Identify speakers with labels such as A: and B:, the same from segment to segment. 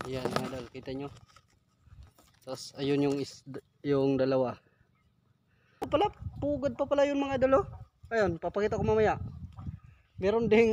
A: Ayan mga idol, kita nyo. Tapos ayun yung dalawa. Pala, pugad pa pala yun mga idol, oh. Ayun, papakita ko mamaya. Meron ding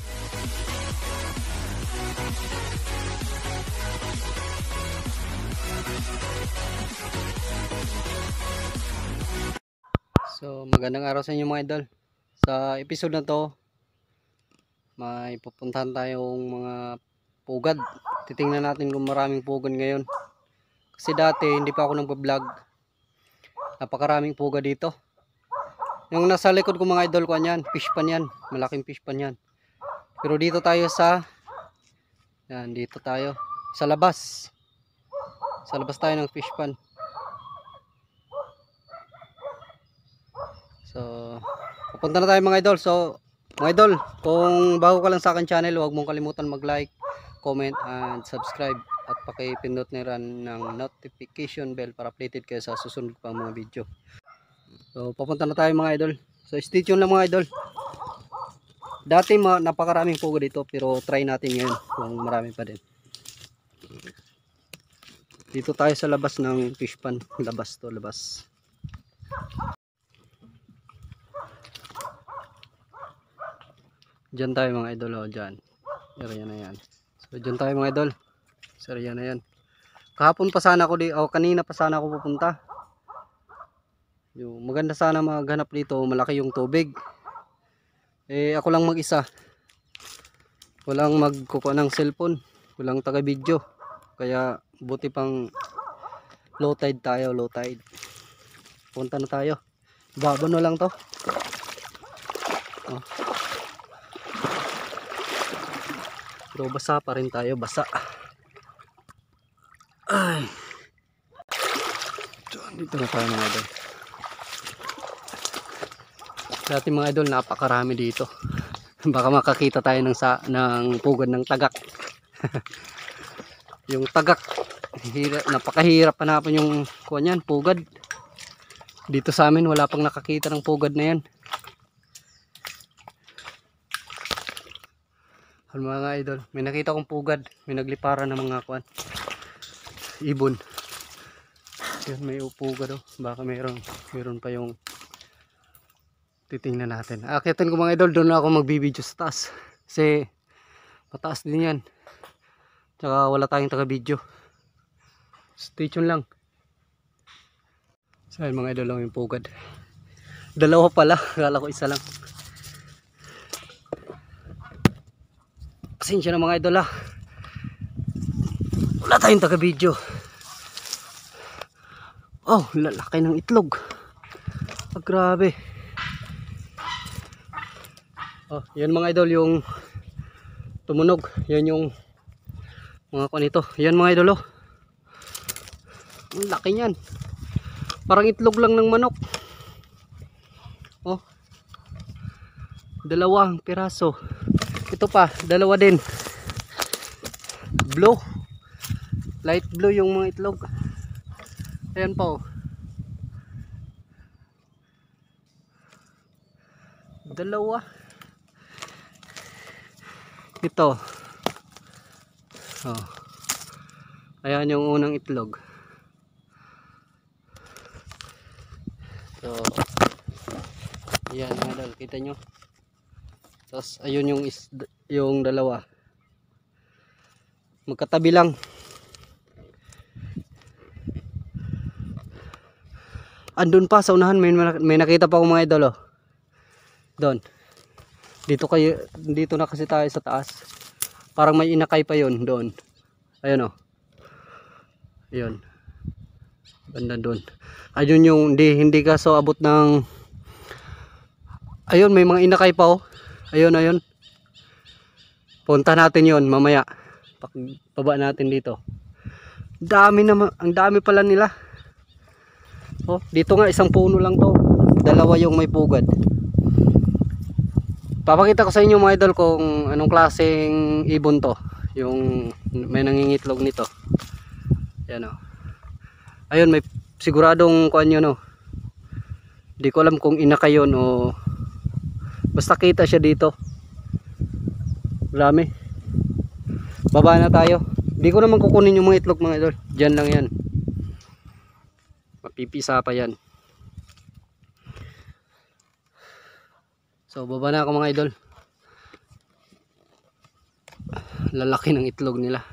A: So magandang araw sa inyo mga idol. Sa episode na to, may pupuntahan tayong mga pugad. Titingnan natin kung maraming pugad ngayon. Kasi dati hindi pa ako nagpa-vlog. Napakaraming pugad dito. Yung nasa likod ko mga idol ko yan, fish pan yan. Malaking fish pan yan. Pero dito tayo dito tayo sa labas. Sa labas tayo ng fish pan. So, pupunta na tayo mga idol. So, mga idol, kung bago ka lang sa akin channel, huwag mong kalimutan mag-like, comment, and subscribe. At pakipindot na rin ng notification bell para updated kayo sa susunod pang mga video. So, pupunta na tayo mga idol. So, stay tuned lang mga idol. Dati napakaraming pugad dito, pero try natin ngayon kung marami pa din. Dito tayo sa labas ng fish pan. Labas to, labas. Diyan tayo mga idol, oh, diyan. Area na yan. So diyan tayo mga idol. Sa area na yan. Kahapon pa sana ako kanina pa sana ako pupunta. Yung maganda sana maghanap dito, malaki yung tubig. Eh ako lang mag-isa. Walang magkukuha ng cellphone, walang taga-video. Kaya buti pang low tide tayo, low tide. Punta na tayo. Babano lang to. Oh. Pero basa pa rin tayo, basa. Ay. So, dito na tayo mga idol. Dati mga idol, napakarami dito. Baka makakita tayo ng pugad ng tagak. Yung tagak, napakahirap hanapin yung kuwan yan, pugad. Dito sa amin, wala pang nakakita ng pugad na yan. Mga idol, may nakita kong pugad, may nagliparan ng mga kuwan, ibon. Yan, may pugad, oh. Baka meron pa yung titingnan natin. Akitin ko mga idol, doon na ako magbibideo sa taas kasi mataas din yan, tsaka wala tayong taga video. Stay tuned lang. So mga idol, lang yung pugad. Dalawa pala, akala ko isa lang. Pasensya na mga idol, wala tayong taga video. Oh, lalaki ng itlog. Grabe. Oh, yan mga idol yung tumunog. Yan yung mga kuwan ito. Yan mga idol, oh. Ang laki niyan. Parang itlog lang ng manok. Oh. Dalawang piraso. Ito pa, dalawa din. Blue. Light blue yung mga itlog. Ayan pa, oh. Dalawa. Ito. Oh. Ayan yung unang itlog. So, ayan mga idol, kita nyo. Tapos ayun yung dalawa. Magkatabi lang. Andun pa sa unahan, may nakita pa akong mga idol, oh. Doon. Dito na kasi tayo sa taas. Parang may inakay pa yun doon. Ayun, oh. Ayun. Banda doon. Ayun yung hindi ka so abot ng. Ayun, may mga inakay pa, oh. Ayun. Punta natin yon mamaya. Baba natin dito. Ang dami pala nila. Oh, dito nga isang puno lang to. Dalawa yung may pugad. Papakita ko sa inyo mga idol kung anong klaseng ibon to. Yung may nangingitlog nito. Yan, oh. Ayun, may siguradong kuan yun, oh. Di ko alam kung inakay yun o basta kita siya dito. Marami. Baba na tayo. Hindi ko naman kukunin yung mga itlog mga idol. Diyan lang yan. Mapipisa pa yan. So baba na ako mga idol. Lalaki ng itlog nila.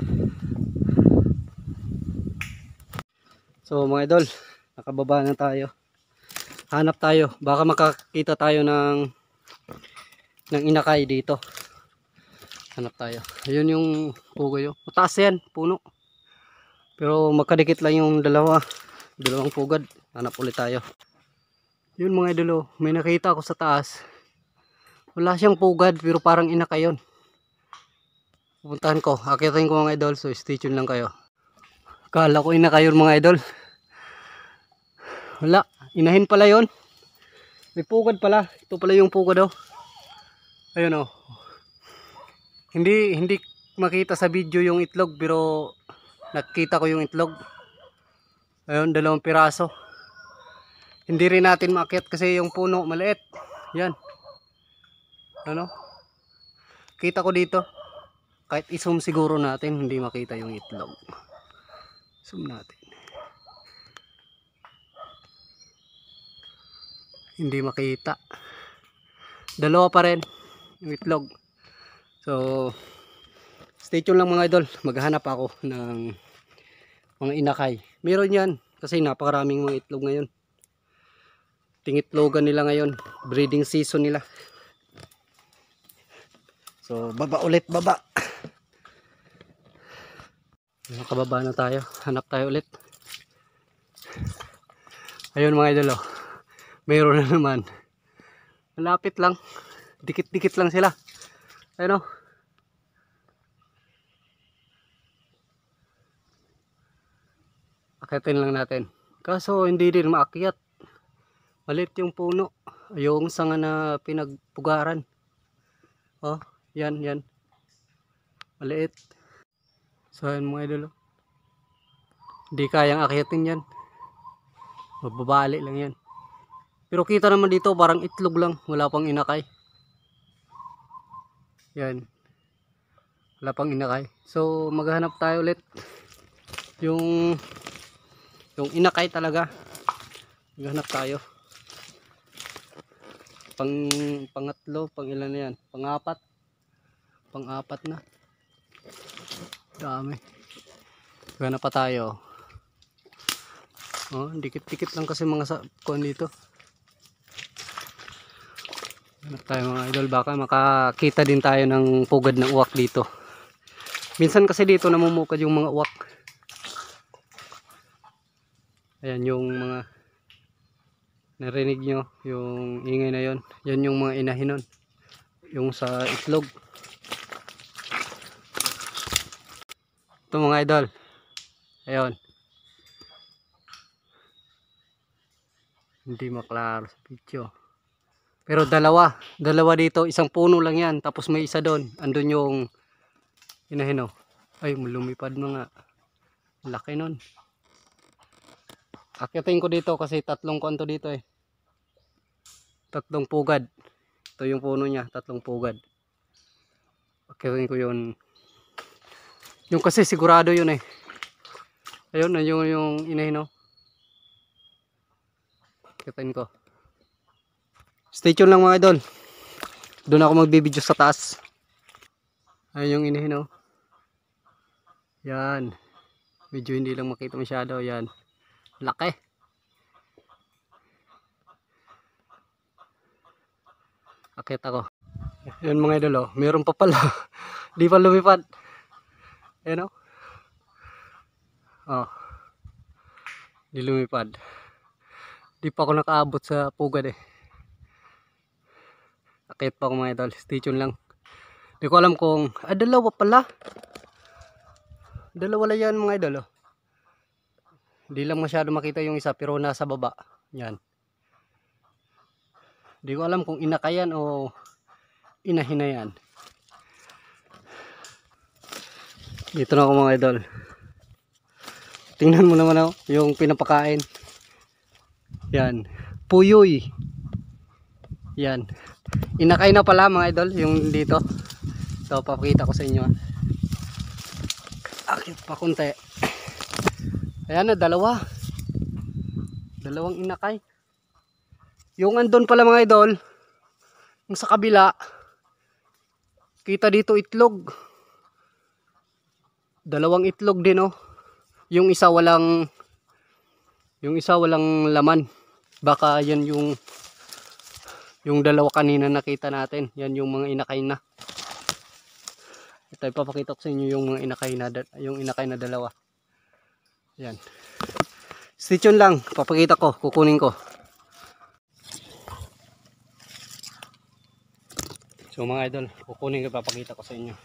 A: So mga idol, nakababa na tayo. Hanap tayo. Baka makakita tayo ng inakay dito. Hanap tayo. Ayun yung pugoy. Mataas yan, puno. Pero magkadikit lang yung dalawang pugad. Hanap ulit tayo. Yun mga idol, may nakita ako sa taas. Wala siyang pugad pero parang inakay yun. Pupuntahan ko, akitin ko mga idol. So stay tuned lang kayo. Kala ko inakay yun mga idol. Wala, inahin pala yun. May pugad pala. Ito pala yung pugad. Ayun Hindi makita sa video yung itlog pero nakita ko yung itlog. Ayun, 2 piraso. Hindi rin natin maakyat kasi yung puno maliit. Yan. Ano? Kita ko dito. Kahit i-zoom siguro natin, hindi makita yung itlog. Zoom natin. Hindi makita. 2 pa rin yung itlog. So stay tuned lang mga idol. Maghanap ako ng mga inakay. Meron yan kasi napakaraming mga itlog ngayon. Tingitlogan nila ngayon. Breeding season nila. So baba ulit, baba. Nakababa na tayo. Hanap tayo ulit. Ayun mga idol. Mayroon na naman. Malapit lang. Dikit-dikit lang sila. Ayun Akitin lang natin. Kaso hindi din maakyat. Maliit yung puno. Yung sanga na pinagpugaran. Yan. Maliit. So yan mga idol. Hindi kayang akyatin yan. Mababali lang yan. Pero kita naman dito parang itlog lang. Wala pang inakay. Yan. Wala pang inakay. So maghanap tayo ulit. Yung inakay talaga. Maghanap tayo. Pangatlo, pang ilan na yan? Pang-apat na. Dami. Maghanap pa tayo. Dikit-dikit lang kasi mga kuan dito. Hanap tayo mga idol, baka makakita din tayo ng pugad ng uwak dito. Minsan kasi dito namumukad yung mga uwak. Ayan yung mga narinig nyo, yung ingay na yon. Yan yung mga inahin nun. Yung sa itlog. Ito mga idol. Ayun. Hindi maklaro sa video. Pero dalawa dito, isang puno lang yan. Tapos may isa doon. Andun yung inahin. Ay, lumipad mga. Laki nun. Akyatin ko dito kasi 3 kanto dito 3 pugad. Ito yung puno niya, 3 pugad. Akyatin ko yun. Yung kasi sigurado yun Ayun, yung inahin Akyatin ko. Stay tuned lang mga idol. Doon ako magbibideo sa taas. Ayun yung inahin Yan. Medyo hindi lang makita masyado. Yan. Laki. Akit ako. Yun mga idol meron pa pala. Di pa lumipad. Ayan di lumipad. Di pa ako nakaabot sa pugad Akit pa ako mga idol. Stay tuned lang. Di ko alam kung dalawa pala. Dalawa lang yan mga idol Di lang masyado makita yung isa pero nasa baba. Yan. Di ko alam kung inakayan o inahina yan. Dito na ako mga idol. Tingnan mo naman yung pinapakain. Yan. Puyoy. Yan. Inakay na pala mga idol yung dito. Ito papakita ko sa inyo Ito pa konti. Ayan na, dalawa. Dalawang inakay. Yung andun pala mga idol, yung sa kabila, kita dito itlog. Dalawang itlog din oh. Yung isa walang laman. Baka yan yung dalawa kanina nakita natin. Yan yung mga inakay na. Ito ipapakita ko sa inyo yung mga inakay na dalawa. Yan. Stay tuned lang, papakita ko, kukunin ko. So mga idol, kukunin ko, papakita ko sa inyo.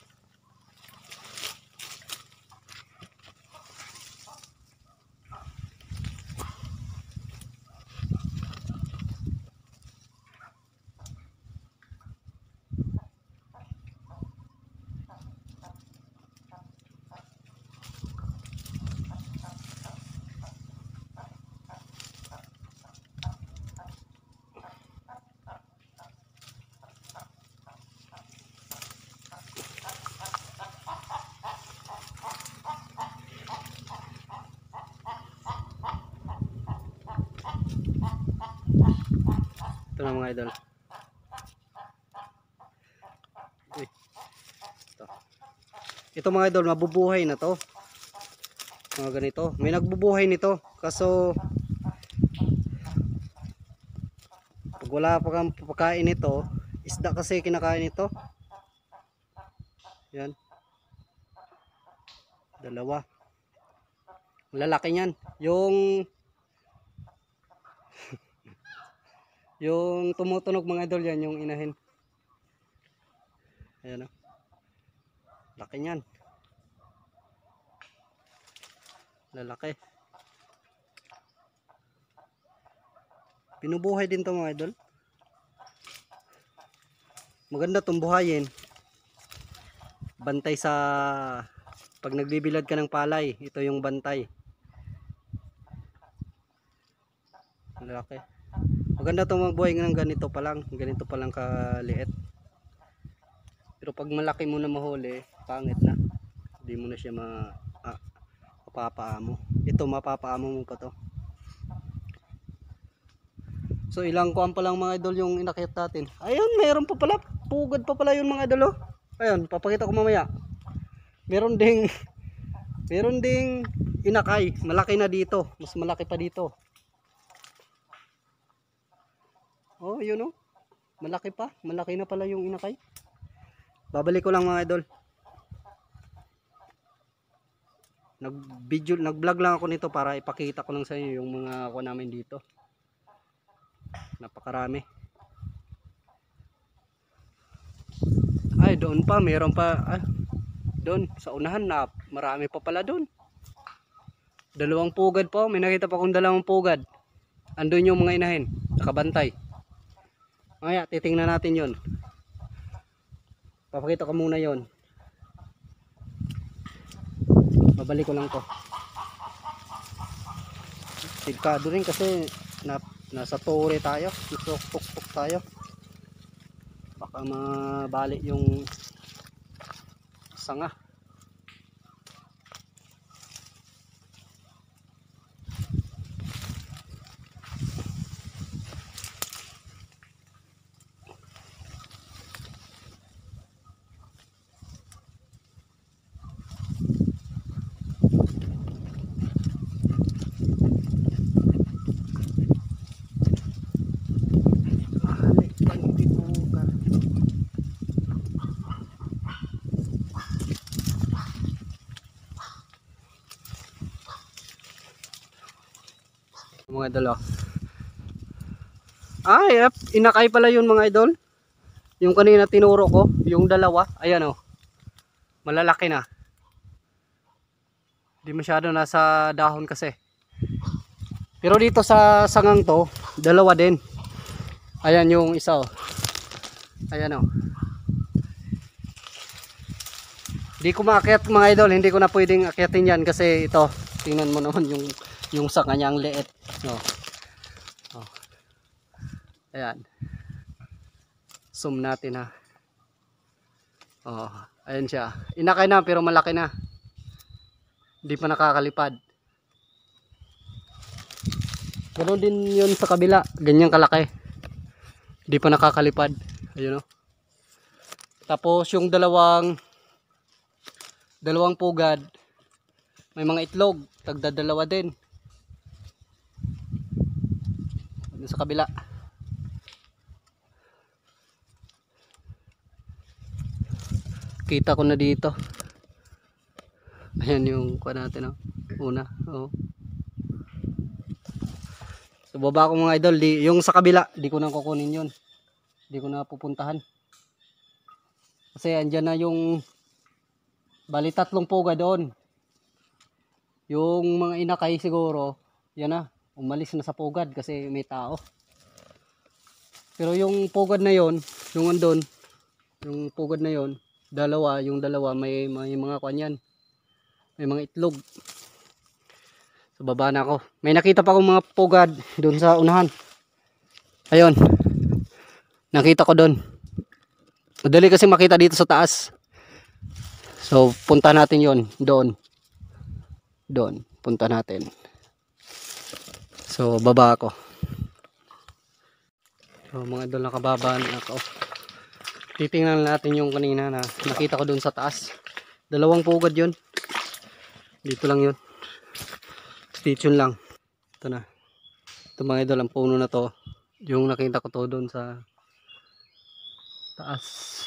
A: Ito na mga idol. Ito mga idol, mabubuhay na to. Mga ganito. May nagbubuhay nito. Kaso pag wala pa kang pagkain nito, isda kasi kinakain nito. Yan. Dalawa. Lalaki niyan. Yung tumutunog mga idol yan, yung inahin. Ayan o. Laki niyan. Lalaki. Pinubuhay din to mga idol. Maganda itong buhayin. Bantay sa pag nagbibilad ka ng palay, ito yung bantay. Lalaki. Maganda itong magbuhay ng ganito pa lang kaliit. Pero pag malaki mo na mahuli, pangit na. Hindi mo na siya mapapaamo. Ito mapapaamo mo pa to. So ilang kuwan pa lang mga idol yung inakyat natin. Ayun, meron pa pala. Pugad pa pala yun mga idol oh. Ayun, papakita ko mamaya. Meron ding inakay. Malaki na dito. Mas malaki pa dito. Oh, yun oh. Malaki pa. Malaki na pala yung inakay. Babalik ko lang mga idol. Nag-vlog lang ako nito para ipakita ko lang sa inyo yung mga kuha namin dito. Napakarami. Ay, doon pa, mayroon pa. Doon, sa unahan na marami pa pala doon. Dalawang pugad po. May nakita pa akong dalawang pugad. Andun yung mga inahin. Nakabantay. Mamaya, titingnan natin yun. Papakita ko muna yon. Babalik ko lang to. Delikado rin kasi nasa tore tayo. Tuk-tuk tayo. Baka mabali yung sanga. Mga idol oh. Ay, inakay pala yun mga idol. Yung kanina tinuro ko, yung dalawa, ayan oh. Malalaki na. Hindi masyado nasa dahon kasi. Pero dito sa sangang to, dalawa din. Ayan yung isa oh. Ayan oh. Hindi ko maakyat mga idol, hindi ko na pwedeng akyatin yan kasi ito, tingnan mo naman yung sanga niya ang liit. Oh. Oh. Ayan. Zoom natin ha. Oh, ayan siya. Inakay na pero malaki na. Di pa nakakalipad. Ganoon din yun sa kabila. Ganyang kalaki. Di pa nakakalipad. Ayun o. Tapos yung dalawang pugad, may mga itlog. Tagdadalawa din. Sa kabila. Kita ko na dito. Ayan yung kuha natin, oh. Una, oh. So baba ko mga idol, yung sa kabila, di ko na kukunin yun. Di ko na pupuntahan. Kasi andyan na yung bali 3 pugad doon. Yung mga inakay siguro, yan na, umalis na sa pugad kasi may tao. Pero yung pugad na yon, yung andun, yung pugad na yon, yung dalawa may mga kanyan. May mga itlog. So baba na ako. May nakita pa akong mga pugad doon sa unahan. Ayun. Nakita ko doon. Madali kasi makita dito sa taas. So punta natin yon doon. Doon, punta natin. So baba ako. So mga idol, nakababa na ako. Titingnan natin yung kanina na nakita ko doon sa taas. 2 pugad yun. Dito lang yun. Stay tuned lang. Ito na. Ito mga idol, ang puno na to. Yung nakita ko to doon sa taas.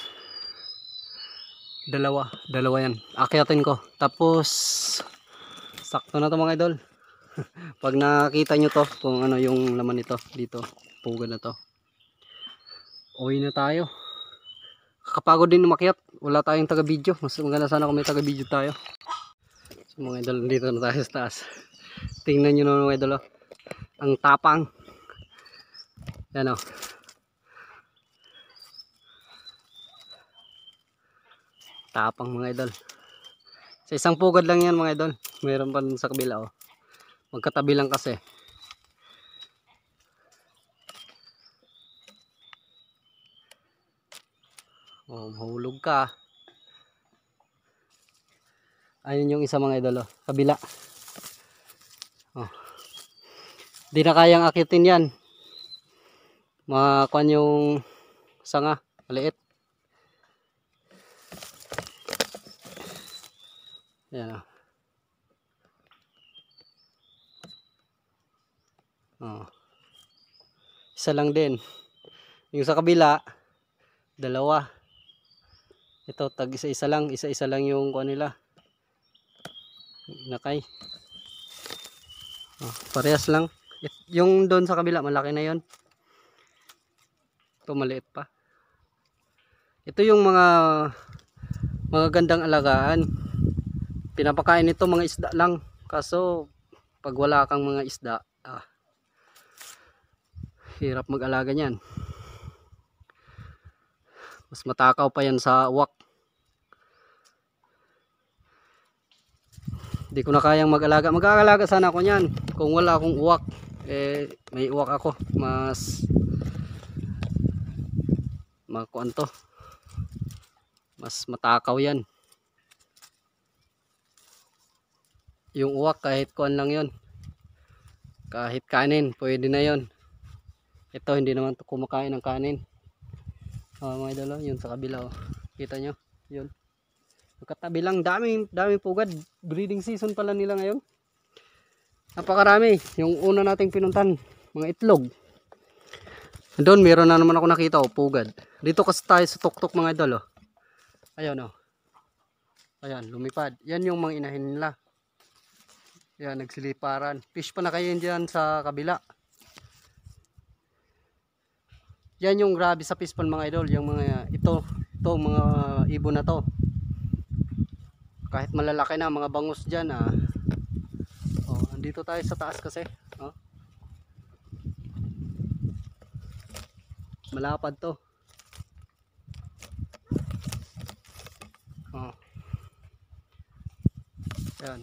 A: 2 yan. Akyatin ko. Tapos sakto na to mga idol. Pag nakita nyo to, kung ano yung laman nito dito, pugad na to. Uwi na tayo. Kakapagod din umakyat. Wala tayong taga video. Mas maganda sana kung may taga video tayo. So mga idol, dito na tayo sa taas. Tingnan nyo na mga idol, oh. Ang tapang. Yan, oh. Tapang mga idol. Sa isang pugad lang yan mga idol. Meron pa sa kabila, oh. Magkatabi lang kasi. Oh, mahulog ka. Ayun yung isa mga idol, oh. Kabila. Oh. Di na kayang akitin yan. Makakuan yung sanga. Maliit. Yan, oh. Oh. Isa lang din. Yung sa kabila, 2. Ito, tag isa-isa lang yung kuan nila. Nakay. Oh, parehas lang. Yung doon sa kabila, malaki na yon. Ito maliit pa. Ito yung mga gandang alagaan. Pinapakain nito mga isda lang. Kaso pag wala kang mga isda, hirap mag-alaga niyan. Mas matakaw pa yan sa uwak. Hindi ko na kayang mag-alaga. Mag-aalaga sana ako niyan. Kung wala akong uwak, may uwak ako. Mas makuan to. Mas matakaw yan. Yung uwak kahit kuan lang yon. Kahit kanin, pwede na yon. Ito hindi naman to kumakain ng kanin. Mga idol, yun sa kabila, oh. Kita nyo, yun. Magkatabi lang, daming pugad. Breeding season pala nila ngayon. Napakarami. Yung una nating pinuntan, mga itlog. Doon meron na naman ako nakita, oh, pugad. Dito kasi tayo sa tuktok mga idol, oh. Ayun, oh. Ayan, lumipad. Yan yung mga inahin nila. Yan, nagsiliparan. Fish pa na kayo dyan sa kabila. Yan yung grabe sa fish pond mga idol. Yung mga ito mga ibon na to. Kahit malalaki na mga bangus dyan, oh, andito tayo sa taas kasi, oh. Malapad to, oh. Yan.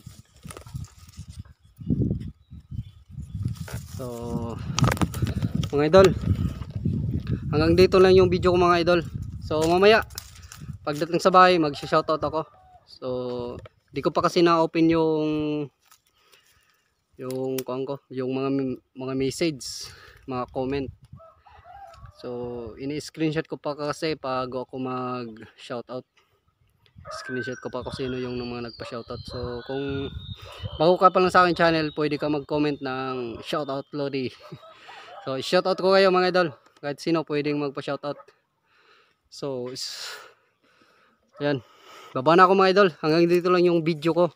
A: So mga idol, hanggang dito lang yung video ko mga idol. So mamaya pagdating sa bahay mag-shoutout ako. So Di ko pa kasi na-open yung mga message, mga comment. So, ini-screenshot ko pa kasi pag ako mag-shoutout. Screenshot ko pa kung sino yung mga nagpa-shoutout. So, kung bago ka pa lang sa akin channel, pwede ka mag-comment ng shoutout Lodi. So, shoutout ko kayo mga idol. Kahit sino pwedeng magpa-shoutout. So, ayan. Baba na ako mga idol. Hanggang dito lang yung video ko.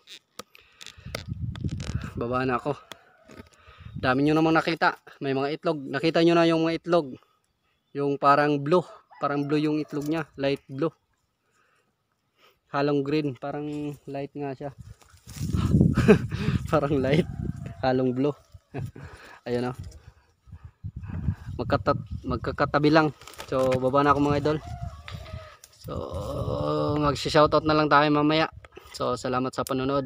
A: Baba na ako. Dami nyo namang nakita. May mga itlog. Nakita nyo na yung mga itlog. Yung parang blue. Parang blue yung itlog niya. Light blue. Halong green. Parang light nga siya. Parang light. Halong blue. Ayan o. Magkakatabi lang. So baba na ako mga idol. So mag-shoutout na lang tayo mamaya. So salamat sa panonood.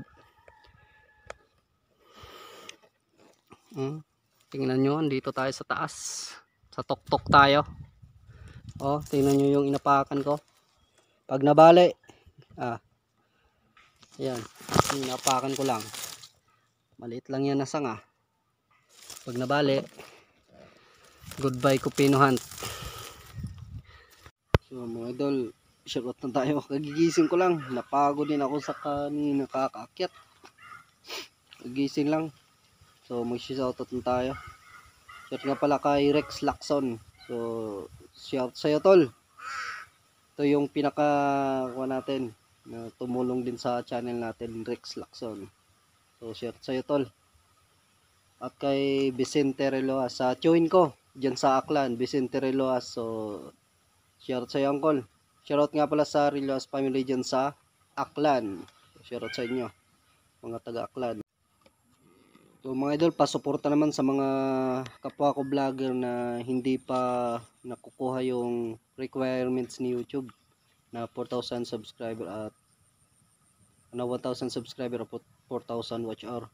A: Tingnan nyo, dito tayo sa taas. Sa tuktok tayo. Oh, tingnan nyo yung inapakan ko. Pag nabali, ayan, inapakan ko lang. Maliit lang yan na sanga. Pag nabali, goodbye Kupino Hunt. So mga idol, shoutout na tayo. Kagigising ko lang. Napagod din ako sa kanina kakaakyat. Kagigising lang. So mag-shoutout na tayo. Shout nga pala kay Rex Lacson. So shout sa'yo tol. Ito yung pinaka natin na tumulong din sa channel natin, Rex Lacson. So shout sa'yo tol. At kay Vicente Reloas sa join ko dyan sa Aklan, Vicente Reloas. So shout sa'yo uncle. Shoutout nga pala sa Reloas family dyan sa Aklan. Shoutout sa inyo mga taga Aklan. So mga idol, pasuporta naman sa mga kapwa ko vlogger na hindi pa nakukuha yung requirements ni YouTube na 4,000 subscriber at 1,000 subscriber at 4,000 watch hour.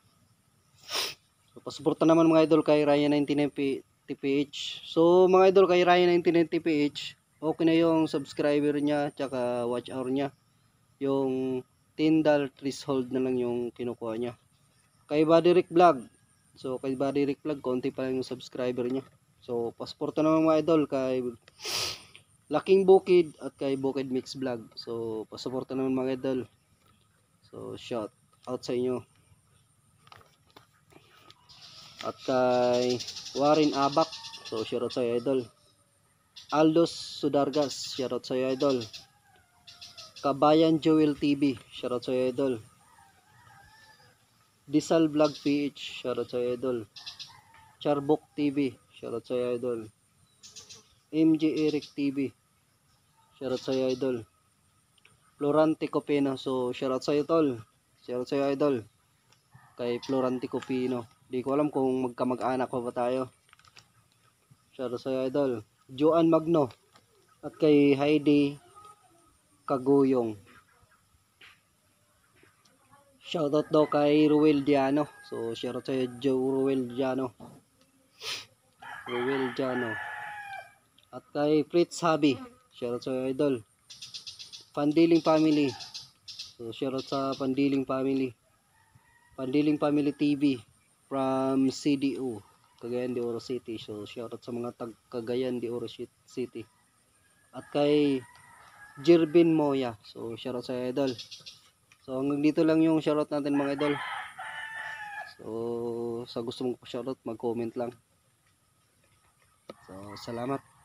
A: So pasuporta naman mga idol kay Ryan99TPH. So mga idol, kay Ryan99TPH, okay na yung subscriber niya tsaka watch hour niya. Yung $10 threshold na lang yung kinukuha niya. Kay Buddy Rick Vlog, so kay Buddy Rick Vlog, konti pa lang yung subscriber niya. So pasporto naman mga idol kay Laking Bukid at kay Bukid Mix Vlog. So pasuporto naman mga idol. So shout out sa inyo. At kay Warren Abak, so shout out sa iyo idol. Aldos Sudargas, shout out sa iyo idol. Kabayan Joel TV, shout out sa iyo idol. Disal Vlog PH, shoutout sa idol. Charbok TV, shoutout sa idol. MJ Eric TV, shoutout sa idol. Florante Copino, so shoutout sa idol. Shoutout sa idol. Kay Florante Copino. Di ko alam kung magkamag-anak ko ba tayo. Shoutout sa idol. Joan Magno at kay Heidi Kaguyong. Shoutout daw kay Ruel Diano. So shoutout sa Ruel Diano. Ruel Diano. At kay Fritz Habi. Shoutout sa idol. Pandiling Family. So shoutout sa Pandiling Family. Pandiling Family TV from CDO, Cagayan de Oro City. So shoutout sa mga tag Cagayan de Oro City. At kay Jervin Moya. So shoutout sa idol. So hanggang dito lang yung shoutout natin mga idol. So sa gusto mong shoutout, mag-comment lang. So salamat.